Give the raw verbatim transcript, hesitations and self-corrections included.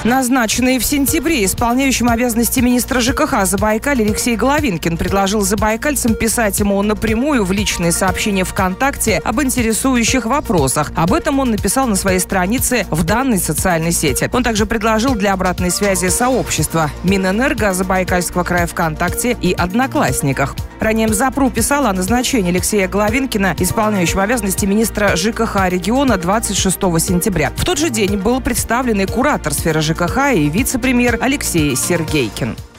Назначенный в сентябре исполняющим обязанности министра ЖКХ Забайкалья Алексей Головинкин предложил забайкальцам писать ему напрямую в личные сообщения ВКонтакте об интересующих вопросах. Об этом он написал на своей странице в данной социальной сети. Он также предложил для обратной связи сообщества Минэнерго Забайкальского края ВКонтакте и Одноклассниках. Ранее МЗАПРУ писала о назначении Алексея Головинкина исполняющим обязанности министра ЖКХ региона двадцать шестого сентября. В тот же день был представлен и куратор сферы ЖКХ и вице-премьер Алексей Сергейкин.